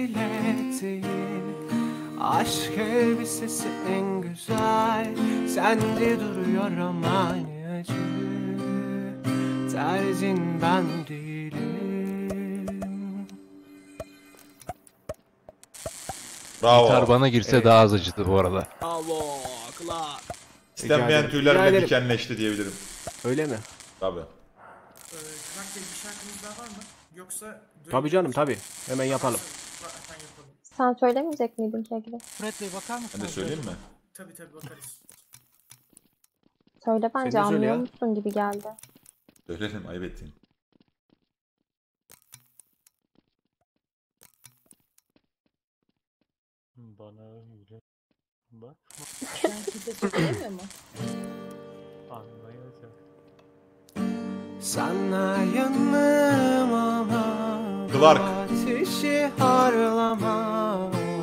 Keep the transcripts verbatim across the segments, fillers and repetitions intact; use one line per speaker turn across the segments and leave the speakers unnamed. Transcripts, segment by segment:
bile değil. Aşk elbisesi en güzel, sende duruyor ama ne acı. Tercin ben değilim.
Bravo.
Gitar bana girse evet. Daha az acıdı bu arada.
Bravo. Klar.
İstenmeyen tüylerle dikenleşti diyebilirim.
Öyle mi?
Tabii.
Ee, Kırak Bey bir şarkımız daha var mı? Yoksa...
Tabii canım tabii. Hemen yapalım.
Sen söylemeyecek miydin Kegri?
Fırat Bey bakar mısın?
Ben de söyleyeyim mi?
Tabii tabii bakarız.
Söyle bence, anlıyor musun gibi geldi.
Söylerim, ayıp ettin.
Bana öyle bak.
Belki de söylemiyor mu?
Anlayacak.
Sana yanım ama
Clark.
ateşi harlama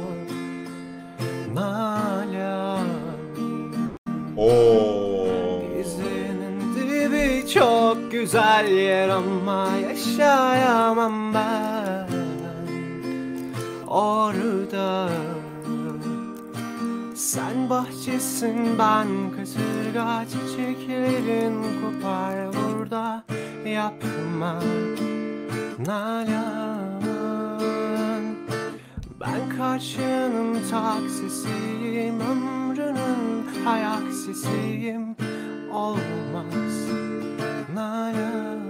Nalan.
Ooo.
Dizinin dibi çok güzel yer ama yaşayamam ben orada. Sen bahçesin, ben kasırga, çiçeklerin kopar burada. Yapma Nalan. Ben karşının taksisiyim, ömrünün hayaksisiyim. Olmaz Nalan.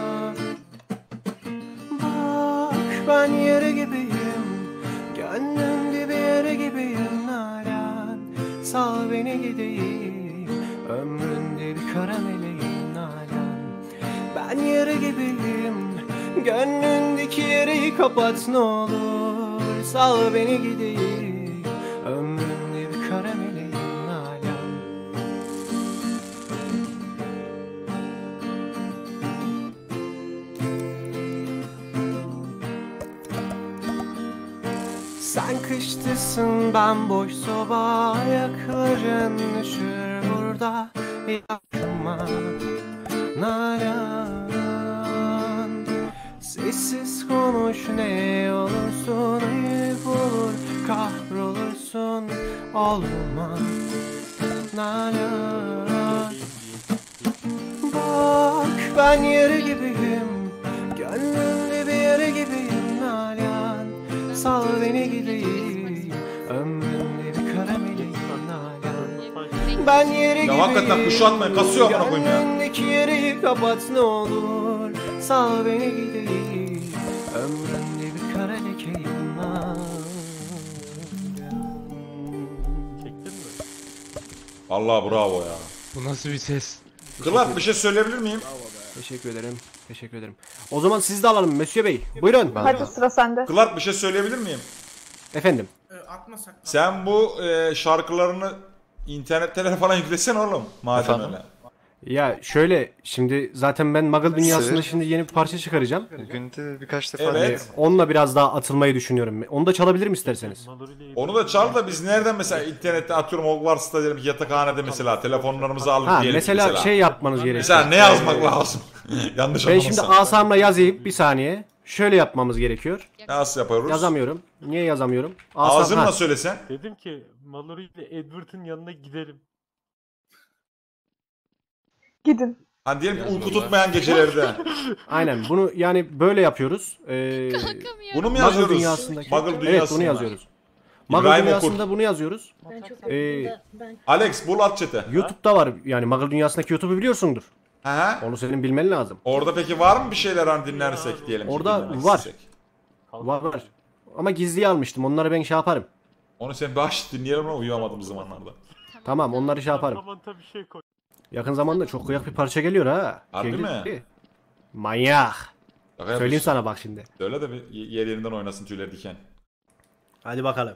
Bak ben yeri gibiyim, gönlün dibi yeri gibiyim Nalan. Sal beni gideyim, ömründe bir kara meleğim Nalan. Ben yeri gibiyim, gönlündeki yeri kapat ne olur. Sal beni gideyim, ömründe bir kara meleğim Nalan. Sen kıştasın, ben boş soba, ayakların üşür burada. Yakma Nalan. Sessiz konuş ne olursun, ayıp olur kahrolursun. Olmaz Nalan. Bak ben yeri gibiyim, gönlümde bir yeri gibiyim Nalan. Sal beni gideyim, ömrümde bir kara meleğim Nalan. Ben yeri
Ya hakikaten kuşu atmayın, kasıyor amına koyayım ya.
gönlümdeki yeri kapat ne olur. Sal beni gideyim, ömrümde bir kara lekeyim Nalan.
Çektin mi?
Allah bravo ya.
Bu nasıl bir ses?
Clark bir şey söyleyebilir miyim?
Teşekkür ederim. Teşekkür ederim. O zaman siz de alalım Monsieur Bey. Buyurun.
Hadi sıra sende.
Clark bir şey söyleyebilir miyim?
Efendim.
Ee, atmasak da.
Sen bu e, şarkılarını internetten falan yüklesene oğlum. Madem
Efendim?
öyle.
Ya şöyle, şimdi zaten ben Muggle dünyasında şimdi yeni bir parça çıkaracağım.
Günde birkaç defa
Evet.
Ee, onunla biraz daha atılmayı düşünüyorum. Onu da çalabilirim isterseniz.
Onu da çal da biz nereden mesela internette atıyorum Hogwarts'ta diyelim yatakhanede mesela telefonlarımızı alıp
Ha
diyelim
mesela,
mesela.
şey yapmanız gerekiyor.
Mesela ne yazmak lazım? Yanlış
Ben şimdi
anlamasam.
asamla yazayım bir saniye. Şöyle yapmamız gerekiyor.
Nasıl yapıyoruz?
Yazamıyorum. Niye yazamıyorum? Asam,
Ağzınla
ha.
söylesen.
Dedim ki Mallory ile Edward'ın yanına gidelim.
Gidin.
Hani diyelim ki uyku tutmayan gecelerde.
Aynen bunu yani böyle yapıyoruz. Ee,
Bunu mu
Muggle
yazıyoruz?
dünyasındaki.
Muggle
Evet
dünyasında.
bunu yazıyoruz. Muggle
İbrahim
dünyasında
okur.
bunu yazıyoruz.
Ben çok
Ee,
ben
Alex bul at chat'e.
YouTube'da var yani Muggle dünyasındaki YouTube'u biliyorsundur.
He?
Onu senin bilmen lazım.
Orada peki var mı bir şeyler hani dinlersek diyelim ki
Orada
dinlemek
var.
istesek?
Var var. Ama gizliye almıştım. Onları ben şey yaparım.
Onu sen baş dinleyelim ama uyuyamadığım zamanlarda.
Tamam onları şey yaparım.
Samantha bir şey koy.
Yakın zamanda çok kıyak bir parça geliyor ha.
Harbi
Geldi.
mi?
Manyak.
Şaka
Söyleyeyim
yapıyorsun.
sana bak şimdi.
Söyle de bir yer yerinden oynasın tüyler diken.
Hadi bakalım.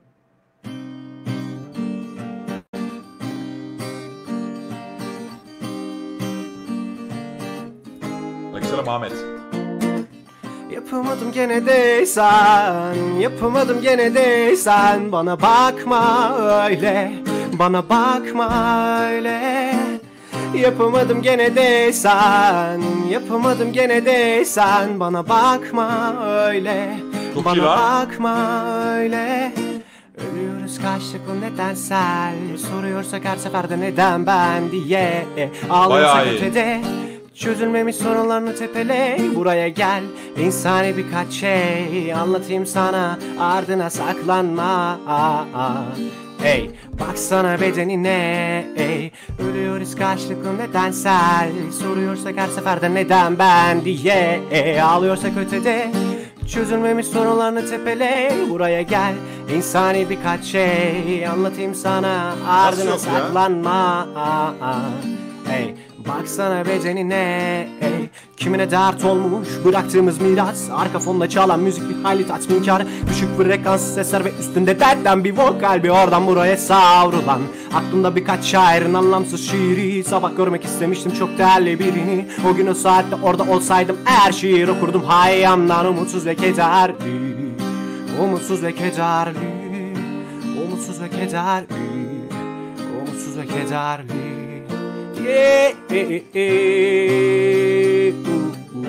Aleykümselam Ahmet.
Yapamadım gene de sen, yapamadım gene de sen. Bana bakma öyle, bana bakma öyle. Yapamadım gene de sen, yapamadım gene de sen. Bana bakma öyle,
Çok iyi
Bana
lan.
bakma öyle. Ölüyoruz karşılıklı nedensel. Soruyorsak her seferde neden ben diye. Ağlıyorsak
Bayağı iyi.
ötede. Çözülmemiş sorunlarını tepele. Buraya gel, insani birkaç şey anlatayım sana, ardına saklanma. Hey, baksana bedenine. Hey, ölüyoruz karşılıklı nedensel. Soruyorsak her seferde neden ben diye. Hey, ağlıyorsak ötede. Çözülmemiş sorunlarını tepele. Buraya gel, insani birkaç şey anlatayım sana, ardına
yok ya?
saklanma. Hey, baksana bedenine. Hey, kimine dert olmuş bıraktığımız miras. Arka fonda çalan müzik bir hayli tatminkar. Düşük frekanslı sesler ve üstünde dertten bir vokal. Bir oradan buraya savrulan. Aklımda birkaç şairin anlamsız şiiri. Sabah görmek istemiştim çok değerli birini. O gün o saatte orada olsaydım her şiir okurdum hayyamdan. Umutsuz ve kederli, umutsuz ve kederli, umutsuz ve kederli, umutsuz ve kederli. Yeah, yeah, yeah. Ooh, ooh.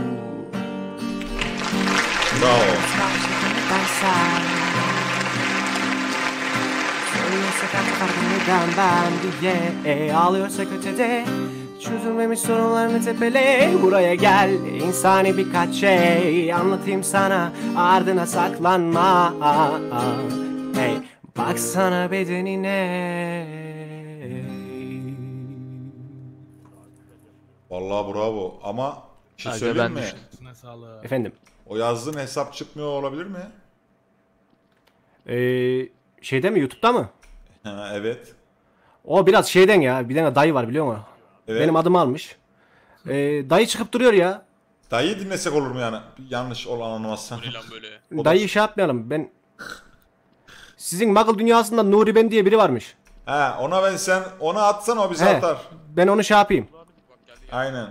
Bravo.
Söylüyorsak artık neden ben diye. Ağlıyorsak ötede. Çözülmemiş sorunlarını tepele. Buraya gel, insani birkaç şey anlatayım sana, ardına saklanma. Hey, baksana bedenine.
Vallahi bravo ama bir şey
Aga
söyleyeyim
ben
mi?
düştüm.
Efendim.
O yazdığın hesap çıkmıyor olabilir mi?
Ee, şeyde mi, YouTube'da mı?
Ha, evet.
O biraz şeyden ya. Bir tane dayı var biliyor musun?
Evet.
Benim adımı almış. Ee, dayı çıkıp duruyor ya.
Dayı dinlesek olur mu yani? Yanlış olan anlamazsan. O da-
Dayı şey yapmayalım. Ben sizin Muggle dünyasında Nuri Ben diye biri varmış.
He, ona ben sen ona atsan o bize
He,
atar.
ben onu şey yapayım.
Aynen.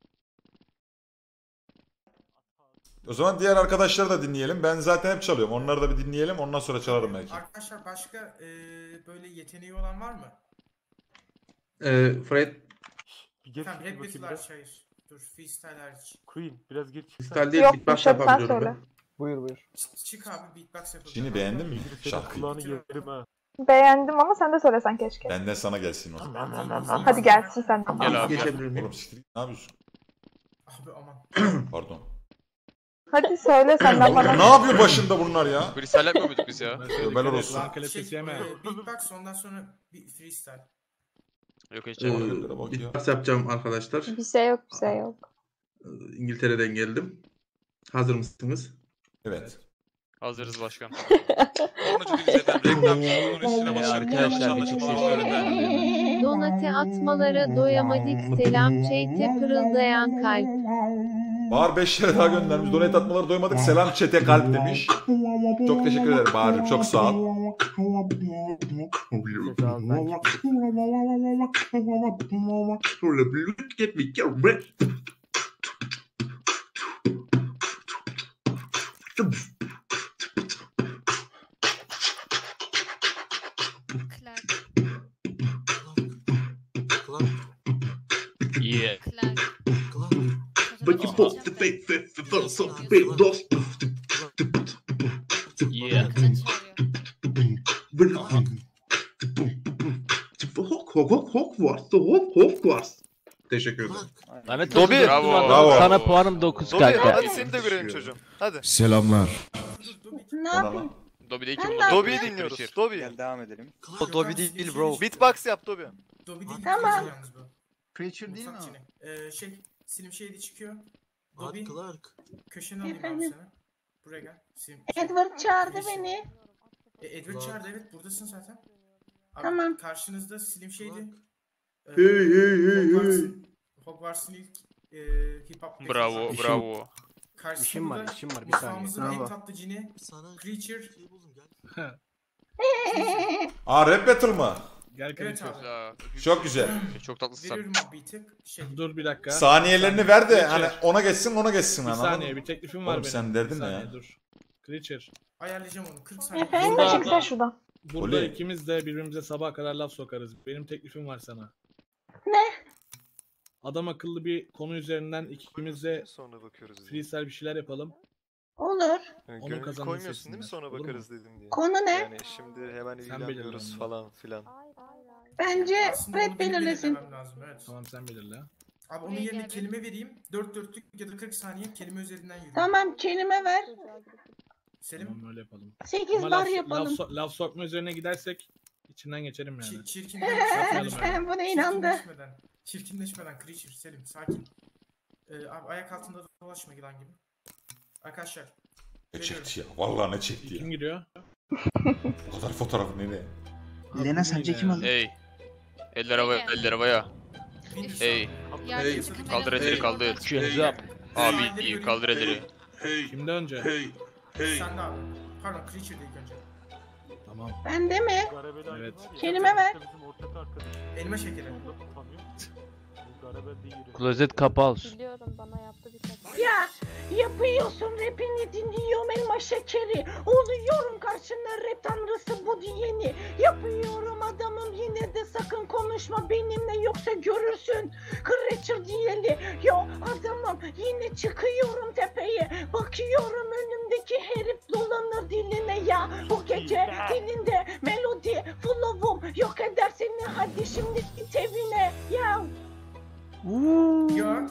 O zaman diğer arkadaşları da dinleyelim. Ben zaten hep çalıyorum. Onları da bir dinleyelim. Ondan sonra çalarım belki.
Arkadaşlar başka e, böyle yeteneği olan var mı?
Ee, Fred
Bir geç
Tamam,
bakayım
rap battle
biraz.
hariç, hayır. Dur, freestyle hariç.
Queen biraz geç.
freestyle değil
Yok,
beatbox
Müşak, sen
yapabiliyorum
söyle.
ben.
Buyur buyur.
Ç- çık abi, beatbox yapalım.
Şimdi beğendin mi
Senin
şarkıyı?
kulağını yerim ha.
Beğendim ama sen de söylesen keşke.
Benden sana gelsin o.
Hadi gelsin sen.
Gel abi.
Geçebilir miyim?
Oğlum siktir git, ne yapıyorsun?
Abi aman.
Pardon.
Hadi söyle senden bana.
Ne yapıyor başında bunlar ya?
Freestyle yapmıyor muyduk biz ya?
Tövbeler olsun.
Şey, e, beatbox ondan sonra bir freestyle.
Yok hiç
Ee,
yapmadım.
Hareketlere bak ya.
beatbox yapacağım arkadaşlar.
Bir şey yok, bir şey yok.
Ee, İngiltere'den geldim. Hazır mısınız?
Evet.
Hazırız başkan. Onu çünkü zaten reklam onun üstüne basarken
arkadaşlar,
yanlış
bir
anlaşılma
Donate atmalara doyamadık, selam çeyte pırıldayan kalp.
Bahar beş lira daha göndermiş. Donate atmaları doymadık. Selam çete kalp demiş. Çok teşekkür ederim Bahar'cığım. Çok sağ ol.
Yeah.
But you both the face the first of the big dos.
Yeah.
Hok hok hok Hogwarts, hok Hogwarts. Teşekkür ederim.
Ahmet
Dobi.
dokuz
Bravo.
puan.
Bravo.
Sana puanım dokuz kanka.
Hadi seni de görelim çocuğum. Hadi.
Selamlar.
Ne
Ona
yapayım?
lan.
Dobby'de iki
Ben
buldu.
de-
Dobi'yi dinliyoruz. Dobby.
Gel devam edelim.
O Dobby değil bro.
Beatbox yap Dobby.
Dobby değil.
Tamam.
Tamam. Yalnız bu.
Creature değil mi
Mutfak
o?
Cini. Ee, şey, Slim Shady çıkıyor. Dobby,
Art Clark.
köşeni alayım abi
Efendim?
sana. Buraya gel. Slim,
Edward çağırdı beni.
E, Edward çağırdı, evet, buradasın zaten. Abi,
Tamam.
karşınızda Slim Shady. Ee,
Hey, hey, hey, hey.
Hogwarts'ın- Hogwarts'ın ilk e, hip hop
Bravo
İşim-
bravo.
Karşısında
İşim var,
da
işim var, bir saniye.
mutfağımızın en
Bravo.
tatlı cini
Sana
Creature.
şey buldum gel.
Aa rap battle mı?
Gel
Evet abi.
Ya,
Çok güzel.
Çok tatlısın sen.
Veriyorum abi bir tık. Şey,
Dur bir dakika.
Saniyelerini ver de
Creature.
hani ona geçsin ona geçsin.
Bir
anladın mı?
saniye bir teklifim var
Oğlum
benim.
sen derdin
Bir
ne
saniye,
ya?
Dur. Creature.
ayarlayacağım onu. kırk saniye.
Efendim
Burada-
çeksen şuradan.
Burada
Oley.
ikimiz de birbirimize sabaha kadar laf sokarız. Benim teklifim var sana.
Ne?
Adam akıllı bir konu üzerinden ikimiz de
Sonra bakıyoruz.
freestyle bir şeyler yapalım.
Olur.
Onun
Gönül
kazanını
koymuyorsun değil mi
seçsinler.
sonra
Olur mu?
bakarız dedim diye.
Konu ne?
Yani şimdi hemen
Sen
ilgilenmiyoruz
belirle
falan filan.
Bence
Aslında
Red
onu benim
belirlesin.
belirlemem lazım, evet.
Tamam sen belirle.
Abi onun yerine kelime vereyim. dört dörtlük ya da kırk saniye kelime üzerinden yürü.
Tamam kelime ver.
Selim.
Tamam öyle yapalım.
sekiz
Ama
bar
laf,
yapalım.
laf, so- laf sokma üzerine gidersek içinden geçerim yani.
Çi- çirkin
Yapmayalım öyle.
Buna inandı.
Çirkinleşmeden, çirkinleşmeden Creature, Selim sakin. Ee, abi ayak altında dolaşma yılan gibi. Arkadaşlar.
Ne
veriyorum.
çekti ya? Vallahi ne çekti ya?
Kim giriyor?
Bu kadar fotoğrafı nereye?
Lena sence kim alır?
Hey. Eller havaya, eller havaya.
Windows
Hey.
Yardımcı kamera.
Kaldır elleri kaldır.
Hands up.
Abi iyi kaldır elleri.
Hey,
Kimde önce?
hey, hey.
Sen de abi. Pardon Creature değil önce.
Tamam.
Ben de mi?
Evet.
Kelime ver.
Elma şekeri.
Klozet kapalı.
Biliyorum bana yaptı bir sefer.
Ya yapıyorsun rapini dinliyorum elma şekeri. Oluyorum karşında rap tanrısı bu diyeni. Yapıyorum adamım yine de sakın konuşma benimle yoksa görürsün. Creature diyeli. Yo adamım yine çıkıyorum tepeye. Bakıyorum önümdeki herif dolanır diline ya. Bu gece dilinde melodi flow'um yok eder seni hadi şimdi git evine ya.
Ya.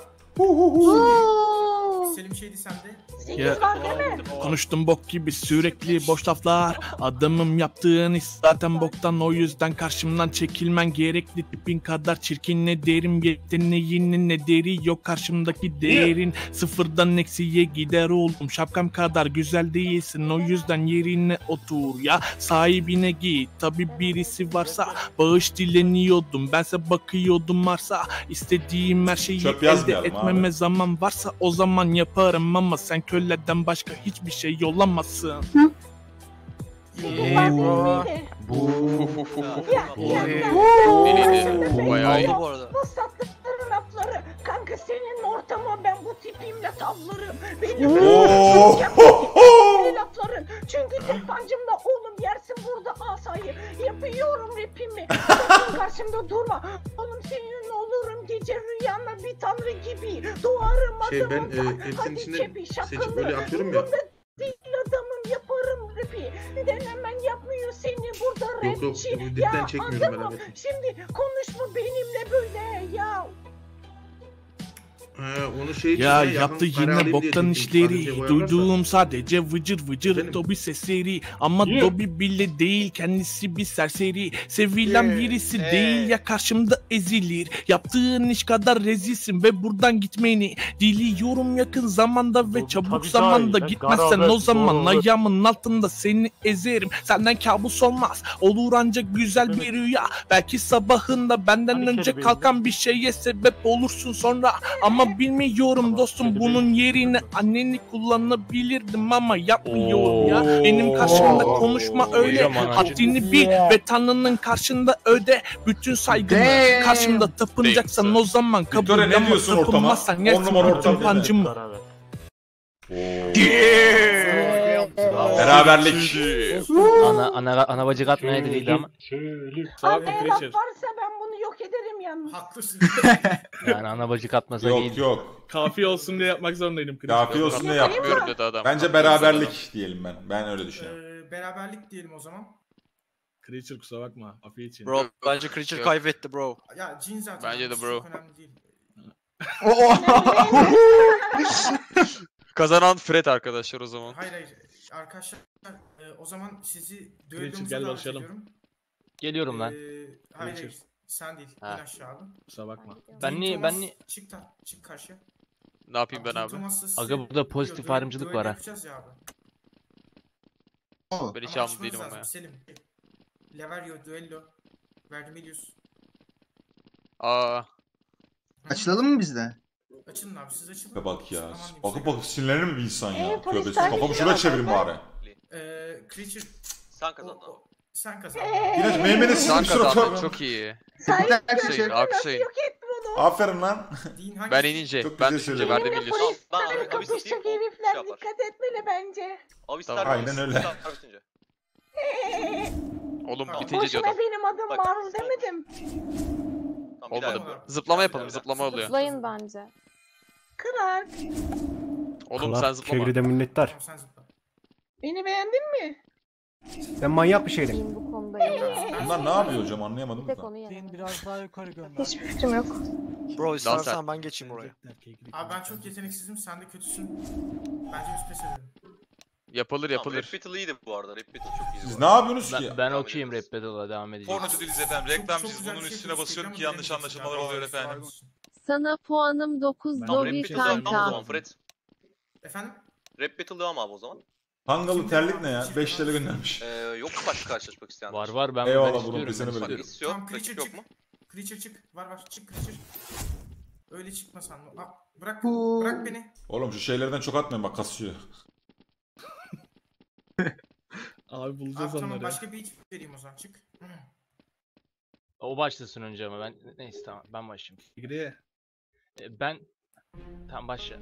Selim şeydi sende.
sekiz var değil mi?
Konuştum bok gibi sürekli boş laflar. Adamım yaptığın iş zaten boktan, o yüzden karşımdan çekilmen gerekli. Tipin kadar çirkin ne derim, yeteneğinin ne deri yok karşımdaki değerin. Sıfırdan eksiye gider oldum, şapkam kadar güzel değilsin, o yüzden yerine otur ya. Sahibine git, tabi birisi varsa bağış dileniyordum, bense bakıyordum varsa. İstediğim her şeyi
Çöp
elde
yazmayalım
etmeme
abi.
zaman varsa o zaman yaparım ama sen köleden başka hiçbir şey yollamazsın.
sekiz var değil mi? Ya ya ya.
Neydi? Bu bayağı iyi.
Bu sattıkları lafları. Kanka senin ortama ben bu tipimle tavlarım. Benim
Oo.
yaptığım lafların. Çünkü tek pancımda oğlum yersin burada asayı. Yapıyorum rapimi. Sakın karşımda durma. Oğlum senin olurum gece rüyanda bir tanrı gibi. Doğarım
Şey,
adamım.
ben, e, hepsinin
Hadi
içinde
çepi,
seçip
şakalı.
böyle atıyorum ya.
Bunda değil adamım yaparım rapi. Denemen yapmıyor seni burada rapçi.
Yok yok bu dipten çekmiyorum ben
adamım,
evet.
şimdi konuşma benimle böyle ya.
He, onu şey için
Ya
yakın
yaptı
kare
yine
alayım diye
boktan
çektim.
işleri.
Sadece boyarlarsa.
Duyduğum sadece vıcır vıcır
Benim.
Dobby sesleri. Ama Dobby bile değil, kendisi bir serseri. Sevilen birisi değil ya, karşımda ezilir. Yaptığın iş kadar rezilsin ve buradan gitmeni diliyorum yakın zamanda ve çabuk zamanda. Gitmezsen o zaman ayağımın altında seni ezerim. Senden kabus olmaz, olur ancak güzel bir rüya. Belki sabahında benden önce kalkan bir şeye sebep olursun sonra. Ama bilmiyorum dostum, bunun yerine anneni kullanabilirdim ama yapmıyorum ya. Benim karşımda konuşma öyle, haddini bil ve Tanrı'nın karşında öde bütün saygını. Karşımda tapınacaksan o zaman kabul,
Victoria, ne
ama
diyorsun ortama?
tapınmazsan
On
yersin
numara
bütün
ortam değil mi?
pancımı.
Beraberlik.
Ana ana ana bacı katmaya değildi ama.
Arkaya laf varsa ben bunu yok ederim yalnız.
Haklısın.
Yani ana bacı katmasa
Yok
değil.
yok.
Kafi olsun diye yapmak zorundaydım.
Kafi olsun diye yap.
Yapmıyorum dedi adam.
Bence beraberlik diyelim ben. Ben öyle düşünüyorum.
Ee, beraberlik diyelim o zaman.
Creature kusura bakma. Kafi için.
Bro bence Creature kaybetti bro.
Ya cin zaten.
Bence de
çok
bro.
önemli değil.
Kazanan Fred arkadaşlar o zaman.
Hayır hayır. Arkadaşlar e, o zaman sizi
Creature,
düellomuza
gel
davet
barışalım.
ediyorum.
Geliyorum lan.
Ee, hayır hayır.
Creature.
Sen değil.
Ha.
İn aşağı abi.
Kusura bakma.
Ben
Dean
niye-
Thomas,
ben niye-
Çık da çık karşıya.
Ne yapayım ben
Dean
abi?
Thomas'la size
Aga burada pozitif
düello-
ayrımcılık
düello
var ha.
yapacağız ya abi.
Ben hiç
Ama
alım
açmanız
değilim ama
lazım,
ya.
Selim. Leverio, Duello, Vermilius.
Aa.
Açılalım mı biz de?
Açılın abi siz açılın.
Ya bak ya.
Aman diyeyim
Bakıp
size.
bakıp sinirlenir mi bir insan ya?
Ee, polis
Tövbe
takip
kafamı şuraya
ediyor
çevirin
adamlar.
bari.
Ee, Creature
Sen
o, o, sen kazandın.
Biraz meymenin
Sen
sizin
kazandın
suratı.
çok iyi.
Sahip
Alkışlayın alkışlayın.
yok etme onu.
Aferin lan.
Dean hangi?
Ben inince.
Çok
Ben
güzel
düşünce
söyledin.
verdim
Benimle
biliyorsun.
polisler kapışacak herifler dikkat etmeli bence.
Aynen öyle.
Oğlum
Tamam.
bitince
Boşuna
diyordum.
benim adım maruz demedim.
Olmadı. Zıplama yapalım zıplama oluyor.
Zıplayın bence.
Kırar.
Oğlum sen
Clark
zıplama.
Kegri'de minnettar.
Tamam sen zıpla.
Beni beğendin mi?
Ben manyak bir şeydim.
Bu konuda ya.
Bunlar ne yapıyor hocam anlayamadım
Tek
da.
onu yenemem.
Biraz daha yukarı gönder.
Hiçbir fikrim yok.
Bro
istersen
istersen ben geçeyim oraya.
Abi ben çok yeteneksizim, sen de kötüsün. Bence biz pes edelim.
Yapılır yapılır.
Rap Battle iyiydi bu arada. Rap Battle çok iyiydi.
Siz ne yapıyorsunuz ki?
Ben, ben okuyayım rap battle'a devam edeceğim.
Pornocu değiliz efendim.
Çok-
Reklamcıyız.
çok güzel
Bunun
bir şey
üstüne
yapıyorsun,
basıyorum ki
reklam
yanlış
bilemeyeceksin
anlaşılmalar
galiba.
oluyor efendim.
Sana puanım dokuz
Tamam, Rap
Dobi
Battle devam o
kanka.
zaman Fred.
Efendim?
Rap Battle devam abi o zaman.
Hangalı terlik ne ya? beş lira göndermiş.
Ee, yok mu başka karşılaşmak isteyen?
Var var ben,
Eyvallah,
ben
bunun
istiyorum.
pesini
ben
böyle.
istiyorum.
Hiç yok.
Tamam,
Rakip
Creature
yok mu?
çık. Creature çık. Var var çık Creature. Öyle çıkmasan mı? Aa, bırak,
Bu-
bırak beni.
Oğlum şu şeylerden çok atmayın bak kasıyor.
Abi bulacağız
Abi tamam
onları.
başka bir hit vereyim o zaman çık. Hı.
O başlasın önce ama ben neyse tamam ben başlayayım.
Kegri.
E, Ben tamam başla.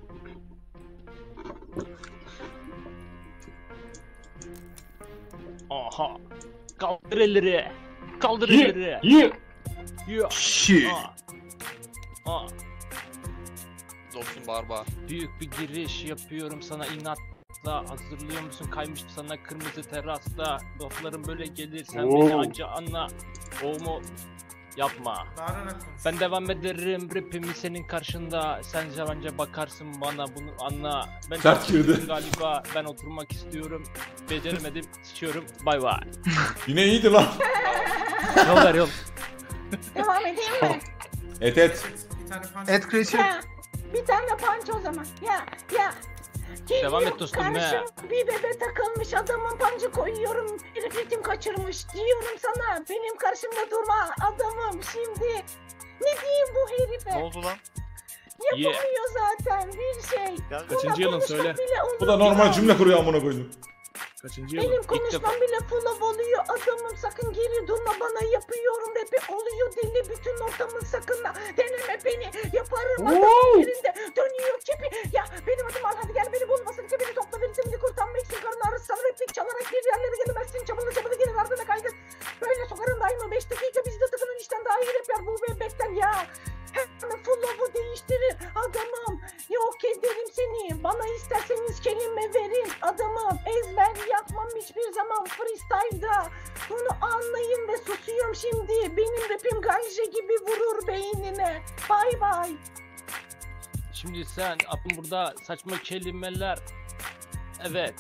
Aha. Kaldır elleri. Kaldır elleri.
Yeah.
Yeah.
Shit.
Aa. Aa.
Dostum bağır bağır.
Büyük bir giriş yapıyorum sana inatla. Hazırlıyor musun kaymış sana kırmızı terasta. Laflarım böyle gelir sen
Oo.
beni anca anla. O mu? Yapma.
Bağırarak konuş.
Ben devam ederim rapimi senin karşında. Sen anca bakarsın bana bunu anla. Ben
Sert girdi.
galiba ben oturmak istiyorum. Beceremedim sıçıyorum. Bay bay.
Yine iyiydi lan.
Yol ver yol.
Devam edeyim mi?
Et et.
Bir tane punch.
Ed Creature.
Ya bir tane punch o zaman. Ya ya.
Devam et
Geliyor
dostum,
karşıma
ne?
bir bebe takılmış adamın pancı koyuyorum. Herif ritim kaçırmış diyorum sana. Benim karşımda durma adamım şimdi. Ne diyeyim bu herife?
Ne oldu lan?
Yapamıyor zaten bir şey.
Kaçıncı yılın söyle.
Bu da normal cümle kuruyor amına koydum.
Kaçıncı yılın?
Benim konuşmam bile full oluyor adamım sakın geri durma bana yapıyorum rapi oluyor deli bütün ortamın sakınla deneme beni yaparım adamın yerinde dönüyor kepi ya benim adım al hadi gel beni bulmasın ki beni topla verirsin kurtarmak için karın ağrısı sana replik çalarak bir yerlere gelemezsin çabalı çabalı gelir ardına kaygın böyle sokarım daima beş dakika bizde tıkının işten daha iyi rap yer bu bebekten ya hemen full love'u değiştirir adamım yok ederim seni bana isterseniz kelime verin adamım ezber yapmam hiçbir zaman freestyle'da bunu anlayın ve susuyorum şimdi benim rapim ganje gibi vurur beynine bay bay.
Şimdi sen atın burada saçma kelimeler. Evet.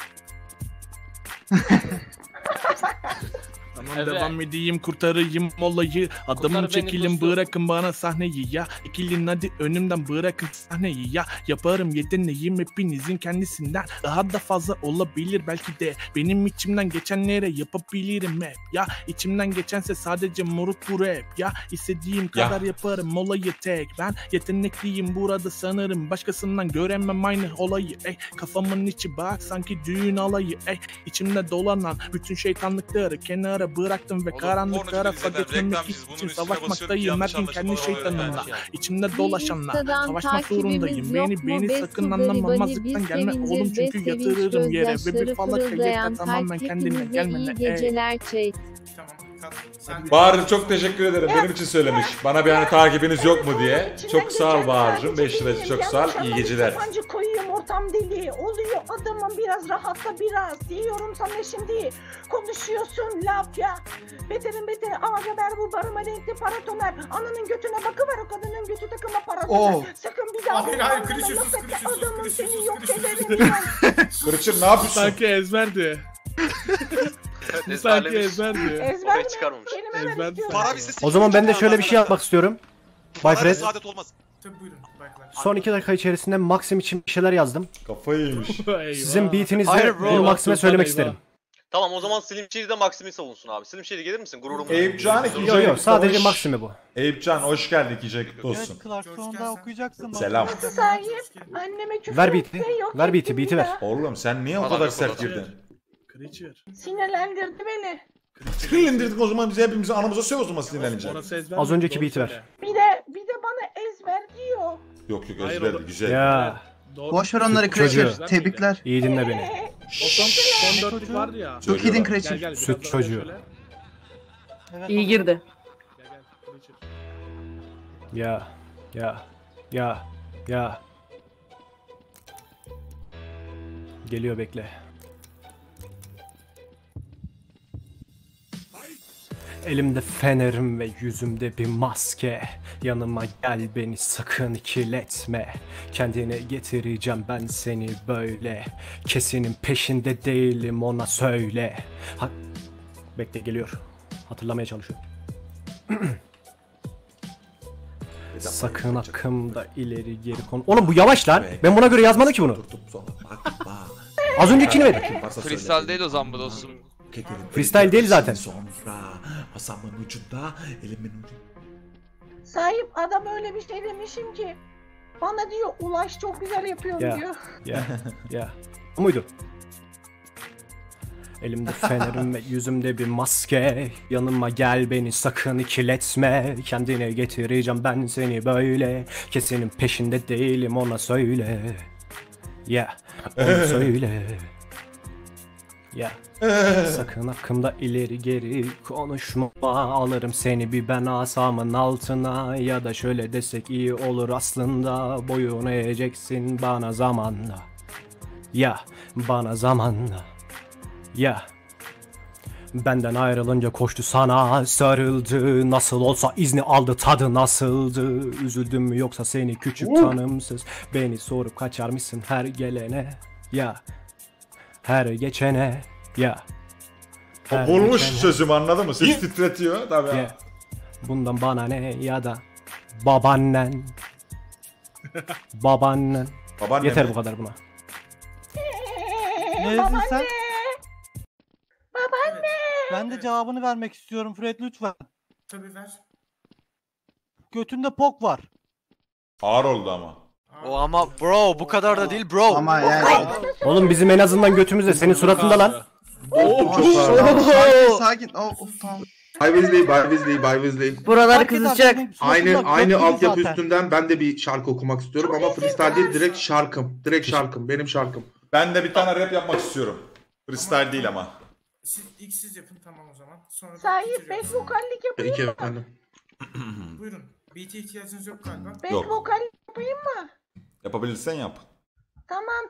Tamam
Evet.
devam edeyim kurtarayım olayı. Adamım
Kurtar beni
çekilin
dostum.
bırakın bana sahneyi ya. İkilin hadi önümden bırakın sahneyi ya. Yaparım yeteneğim hepinizin kendisinden. Daha da fazla olabilir belki de. Benim içimden geçenlere yapabilirim hep ya. İçimden geçense sadece moruk bu rap ya. İstediğim
Ya.
kadar yaparım olayı tek. Ben yetenekliyim burada sanırım. Başkasından göremem aynı olayı. Ey kafamın içi bak sanki düğün alayı. Ey içimde dolanan bütün şeytanlıkları kenara bıraktım ve
Oğlum,
karanlık
pornocu
tarafa
değiliz efendim,
götürmek
reklamcıyız. Bunun
için
üstüne
savaşmaktayım.
basıyorum ki
Her gün kendi
yanlış anlaşılmalar oluyor
şeytanımla.
efendim.
İçimde
Bir
dolaşanlar.
Instagram
Savaşmak
takibimiz
zorundayım.
yok
Beni
mu?
beni
Be
sakın
su garibanı
anlamamazlıktan
bir
gelme
sevindir
oğlum
ve
çünkü
sevinç
yatırırım yere ve bir
gözyaşları
falaka yeter
fırıldayan
tamamen
kalp
kendine
hepinize
gelmene.
iyi
Ey.
geceler chat.
Tamam kat. Sen
Bahar çok teşekkür ederim. Benim için söylemiş. Bana bir hani takibiniz yok mu diye. Çok sağ ol Bahar'cığım. beş lirası çok sağ ol. İyi geceler.
Pancı koyuyorum ortam deli oluyor adamım biraz rahatla biraz diyorum sana şimdi konuşuyorsun laf ya beterin beteri ağaca ver bu barıma renkli paratoner ananın götüne bakıver o kadının götü takıma paratoner
Oh.
sakın bir daha
Hayır,
bu
hayır,
barıma
Creature
laf
sus,
etme,
Creature sus,
adamım
Creature
seni
sus,
yok
Creature sus.
ederim ben.
Kırıçır ne yapıyorsun?
Sanki ezberdi.
Evet,
Sanki
ezberlemiş.
ezberdi.
Ezber
Oraya
mi?
çıkarmamış.
Kelime ver
Ezber-
istiyorum.
Para bizde
O zaman ben de şöyle bir şey yapmak istiyorum. Bay
Para
Fred.
saadet olmaz.
Tabii buyurun. Baylar.
Son iki dakika içerisinde Maxim için bir şeyler yazdım.
Kafayı yemiş.
Sizin beatinizle
Hayır bro,
bunu Maxim'e
eyvah,
söylemek
eyvah.
isterim.
Tamam o zaman Slim Shady de Maxim'i savunsun abi. Slim Shady gelir misin? Gururum.
Eyüp Can ikinci
Yok
ayı
yok sadece
kutlamış.
Maxim'i bu.
Eyüp Can hoş geldin. İkinci ayı kutlu olsun.
Evet Clark sonunda okuyacaksın. bak.
Selam.
Sahip anneme küfür
Ver beat'i.
etme, yok
Ver beat'i,
ettim
beat'i
ya.
ver.
Oğlum sen niye o
Adam
kadar
yok
sert
orada.
girdin?
Creature.
Sinirlendirdi beni.
Sinirlendirdik o zaman bize hepimizi anamıza söv o zaman sinirlenince.
Orası ezber
Az
mi?
önceki
Doğru
beat'i ver.
söyle.
Bir de bir de bana ezber diyor.
Yok yok
Hayır,
ezberdi
oğlum.
güzel.
Ya
Doğru.
Boş ver onları
Çocuğu.
Creature. Tebrikler.
iyi dinle beni.
O son, son dörtlük vardı ya.
Çok
Söylüyorlar.
iyiydin
Gel
Creature.
gel. biraz
Süt
daha
çocuğu.
söyle.
Evet,
İyi girdi.
Gel gel. Creature.
Ya ya ya ya geliyor bekle. Elimde fenerim ve yüzümde bir maske. Yanıma gel, beni sakın ikiletme. Kendine getireceğim ben seni böyle. Kesinin peşinde değilim, ona söyle. Ha bekle, geliyor. Hatırlamaya çalışıyorum. Sakın hakkımda ileri geri konu. Oğlum bu yavaş lan. Ben buna göre yazmadım ki bunu. Az öncekini ver.
Freestyle değil o zaman bu dostum.
Freestyle değil zaten.
Masamın ucunda, elimin ucunda.
Sahip adam öyle bir şey demişim ki. Bana diyor Ulaş çok güzel yapıyorsun
Ya,
diyor.
ya, ya. Bu muydu? Elimde fenerim ve yüzümde bir maske. Yanıma gel, beni sakın ikiletme. Kendine getireceğim ben seni böyle. Kesinin peşinde değilim, ona söyle. Ya, ona söyle. Ya, sakın hakkımda ileri geri konuşma. Alırım seni bir ben asamın altına. Ya da şöyle desek iyi olur aslında. Boyun eğeceksin bana zamanla. Ya, bana zamanla. Ya, benden ayrılınca koştu sana, sarıldı. Nasıl olsa izni aldı, tadı nasıldı? Üzüldün mü yoksa seni küçük tanımsız? Beni sorup kaçar mısın her gelene? Ya, her geçene. Ya, her
Olmuş
geçene.
sözüm, anladın mı? Ses titretiyor tabii.
Ya, bundan bana ne ya da babaannen. Babaannen.
Babaannem
Yeter
mi?
bu kadar buna.
Ne dedin sen?
Babaanne. Babaanne.
Ben de cevabını vermek istiyorum Fred lütfen.
Tabii ver.
Götünde pok var.
Ağır oldu ama.
O ama bro bu kadar da değil bro.
Ama yani.
Oğlum bizim en azından götümüzde, senin suratında lan.
Sakin sakin. Oh, oh, tamam.
Bay Weasley, Bay Weasley, Bay Weasley.
Buraları
kızacak.
Aynı aynı altyapı
zaten.
üstünden ben de bir şarkı okumak istiyorum ama freestyle değil, direkt şarkım. Direkt şarkım, benim şarkım.
Ben de bir tane rap yapmak istiyorum. Freestyle değil ama.
Siz, ilk siz yapın tamam o zaman. Sonra da
Sahip
bitiriyoruz.
back vokallik yapayım
Peki
mı?
efendim.
Buyurun. Beat'e ihtiyacınız yok galiba.
Back
Yok.
vokallik yapayım mı?
Yapabilirsen yap.
Tamam.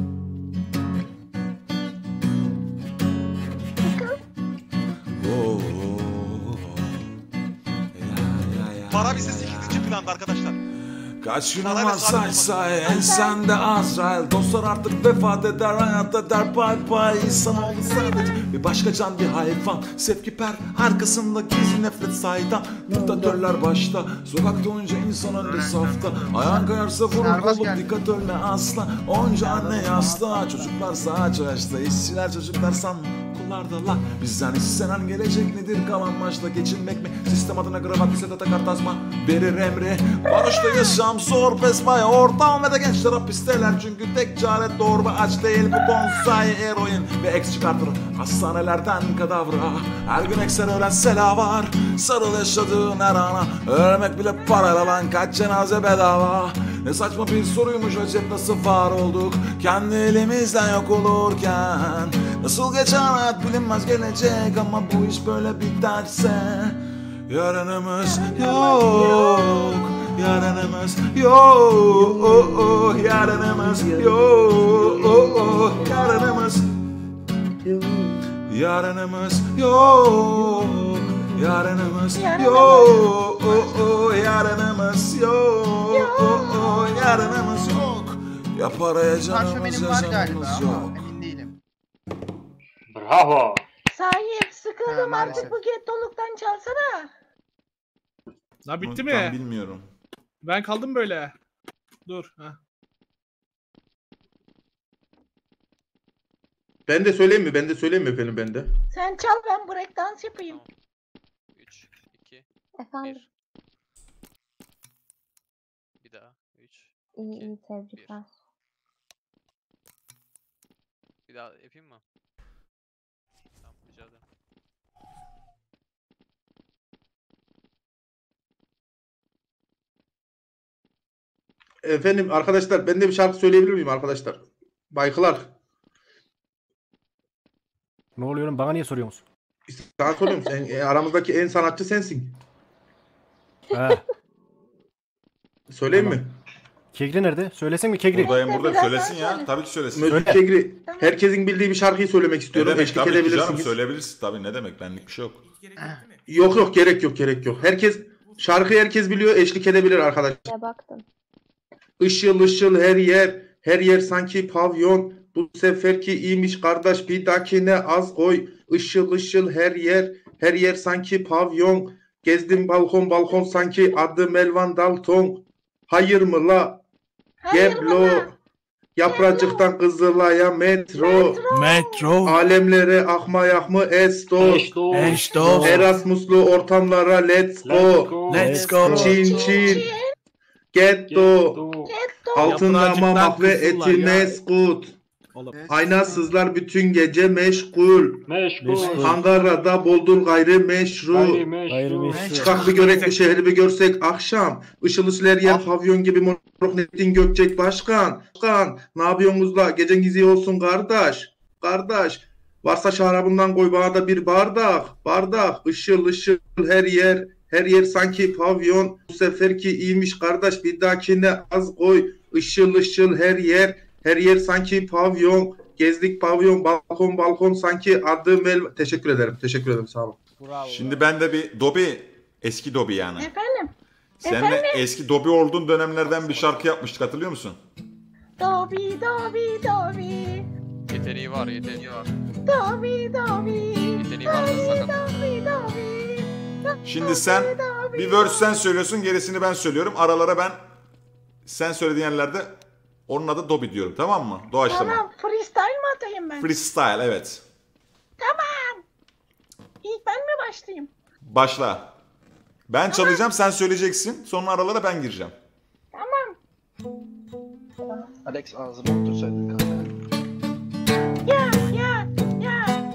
Para vizesi ikinci planda arkadaşlar.
Kaç gün ama say say ensende Azrail. Dostlar artık vefat eder, hayatta der bay bay. İnsan oldu sadece bir başka can, bir hayvan. Sevkiper arkasında gizli nefret saydan. Diktatörler başta, sokakta onca insan önde safta. Ayağın kayarsa vurur olup dikkat ölme asla. Onca anne yasta, çocuklar sadece yaşta. İşçiler çocuklar sanma okullardalar. Bizden istenen gelecek nedir, kalan başta geçinmek mi? Sistem adına kravat, lisede takar tasma, verir emri. Barışta yaşam zor, pesmaya ortam ve de gençler hapisteler. Çünkü tek çare doğru ve aç değil bu bonsai, eroin ve eks çıkartır hastanelerden kadavra. Her gün ekser ölen sela var, sarıl yaşadığın her ana. Ölmek bile parayla lan, kaç cenaze bedava. Ne saçma bir soruymuş, acep nasıl var olduk kendi elimizden yok olurken. Nasıl geçen hayat bilinmez gelecek, ama bu iş böyle biterse yarınımız yok. Yarınımız yok. Yarınımız yok. Yarınımız Yarınımız yok. Yarınımız yok. Yarınımız yok. Yarınımız yok. Ya paraya canımız ya canımız yok.
Emin değilim.
Bravo.
Sahip sıkıldım
Ha,
artık
maalesef.
bu gettoluktan çalsana.
La bitti
Ben
mi?
bilmiyorum.
Ben kaldım böyle. Dur. Heh.
Ben de söyleyeyim mi? Ben de söyleyeyim mi efendim, ben de?
Sen çal, ben breakdance yapayım.
üç, iki,
Efendim.
bir. Bir daha. üç,
İyi iyi tebrikler.
bir daha yapayım mı? Tamam, rica ederim.
Efendim arkadaşlar, ben de bir şarkı söyleyebilir miyim arkadaşlar? Baykılar.
Ne oluyor oğlum, bana niye soruyorsunuz?
Sana soruyorum, sen e, aramızdaki en sanatçı sensin.
He.
Söyleyeyim
Tamam.
mi?
Kegri nerede? Söylesin mi Kegri?
Buradayım buradayım söylesin ya. Tabii ki söylesin.
Müzik Kegri, herkesin bildiği bir şarkıyı söylemek istiyorum.
Demek,
Eşlik
tabii ki
edebilirsiniz.
canım söyleyebilirsin. Tabii ne demek benlik bir şey yok.
Yok yok gerek yok gerek yok. Herkes şarkıyı herkes biliyor, eşlik edebilir arkadaşlar.
Ne baktın?
Işıl ışıl her yer, her yer sanki pavyon. Bu seferki iyiymiş kardeş, bir dahakine az koy. Işıl ışıl her yer, her yer sanki pavyon. Gezdim balkon balkon sanki adım Elvan Dalton. Hayır mı la? Geblo. Yapracıktan Kızılay'a metro.
Metro.
Alemlere akmayak mı estos.
Estos.
Erasmuslu ortamlara let's go.
Let's go.
Çin çin. Getto. Altında mamak ve eti meskut. Aynasızlar bütün gece meşgul.
Meşgul.
Ankara'da boldur gayri meşru.
Gayrimeşru.
Çıkak bir görek bir şehri bir görsek akşam. Işıl ışıl her yer pavyon gibi moruk nettin Gökçek başkan. Başkan ne yapıyorsunuz la? Gecen gizi olsun kardeş. Kardeş. Varsa şarabından koy bana da bir bardak. Bardak. Işıl ışıl her yer. Her yer sanki pavyon. Bu seferki iyiymiş kardeş. Bir dahakine az koy. Işıl ışıl her yer. Her yer sanki pavyon. Gezdik pavyon. Balkon balkon sanki adım el... Teşekkür ederim. Teşekkür ederim. Sağ olun.
Şimdi ben de bir Dobby, eski Dobby yani.
Efendim?
Seninle
Efendim?
eski Dobby olduğun dönemlerden bir şarkı yapmıştık, hatırlıyor musun?
Dobi dobi dobi.
Yeteneği var, yeteneği var.
Dobi dobi.
Yeteneği var da sakat.
Dobi dobi.
Şimdi sen bir verse sen söylüyorsun, gerisini ben söylüyorum. Aralara ben sen söylediğin yerlerde onun adı Dobby diyorum, tamam mı? Doğaçlama.
Tamam, freestyle mi atayım ben?
Freestyle, evet.
Tamam. İlk ben mi başlayayım?
Başla. Ben çalacağım, sen söyleyeceksin. Sonra aralara ben gireceğim.
Tamam.
Alex ağzını otursaydın kanka.
Ya ya ya.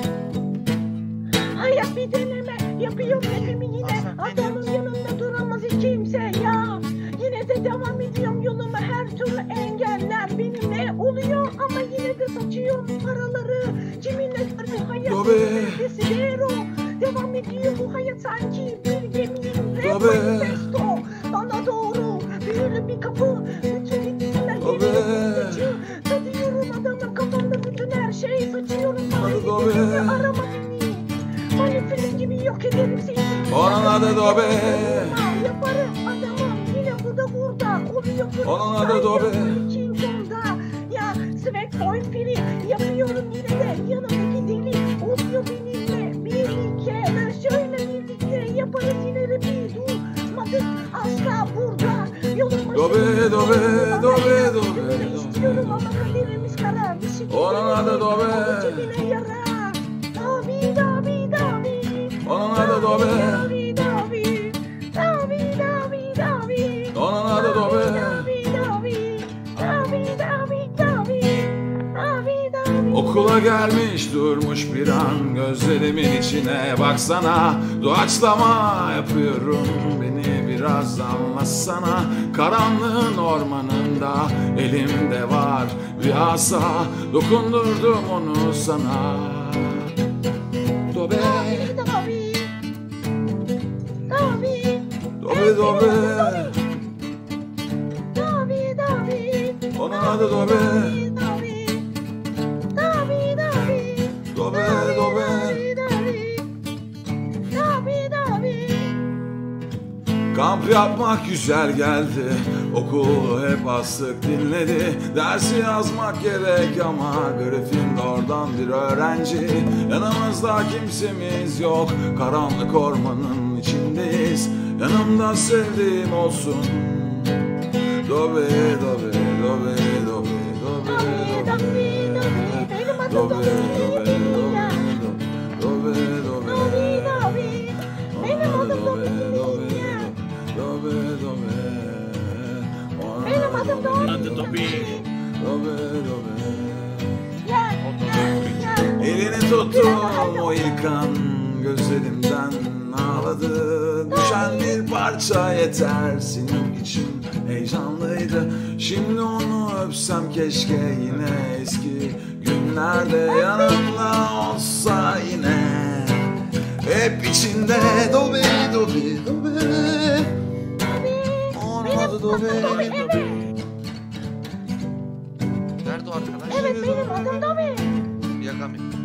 Hayat bir deneme. Yapıyorum hepimi yine. Adamın yanında duramaz hiç kimse ya. Yine de devam ediyorum yoluma, her türlü engeller benimle oluyor ama yine de saçıyorum paraları. Kiminle bir hayat desibero. Devam ediyor bu hayat sanki bir gemiyim. Rap manifesto bana doğru büyülü bir kapı. Bütün gitsinler geliyor geçiyor. Tadıyorum adamın kafamda bütün her şey saçıyorum. Bana arama beni. Manifest gibi yok ederim seni.
Onun adı Dobby.
Yaparım adamım yine burada burada oluyor.
Onun adı Dobby.
Ya swag boy piri yapıyorum yine de yanımdaki deli oluyor benimle birlikte. Ben şöyle birlikte yaparız yine rapi durmadık asla burada. Yolun başında
Dobby, Dobby, Dobby, Dobby.
İstiyorum ama kaderimiz kara. Bir şekilde
Onun adı Dobby.
cebine yara. Dobby, Dobby, Dobby.
Onun adı Dobby.
Dobby, Dobby. Dobby, Dobby, Dobby.
Onun adı Dobby.
Dobby, Dobby. Dobby, Dobby, Dobby. Dobby, Dobby.
Okula gelmiş durmuş bir an, gözlerimin içine baksana. Doğaçlama yapıyorum, beni biraz anlatsana. Karanlığın ormanında elimde var bir asa, dokundurdum onu sana. Dobby,
Dobby, Dobby.
Dobby, Dobby.
Dobby, Dobby.
Onun adı Dobby.
Dobby, Dobby, Dobby.
Dobby, Dobby.
Dobby, Dobby.
Kamp yapmak güzel geldi, okulu hep astık dinledi. Dersi yazmak gerek ama Gryffindor'dan bir öğrenci. Yanımızda kimsemiz yok, karanlık ormanın içindeyiz. Yanımda sevdiğim olsun. Dobby, Dobby, Dobby, Dobby, Dobby, Dobby, Dobby, Dobby, Dobby, Dobby,
Benim adım Dobby.
Dobby, Dobby.
Benim adım Dobby.
Adı Dobby.
Dobby, Dobby.
Ya, ya.
Elini tuttum o ilk an, gözlerimden ağladı. Düşen bir parça yeter senin için, heyecanlıydı. Şimdi onu öpsem keşke, yine eski günlerde yanımda olsa yine. Hep içinde Dobby, Dobby, Dobby. Onun adı Dobby, Dobby.
Sami.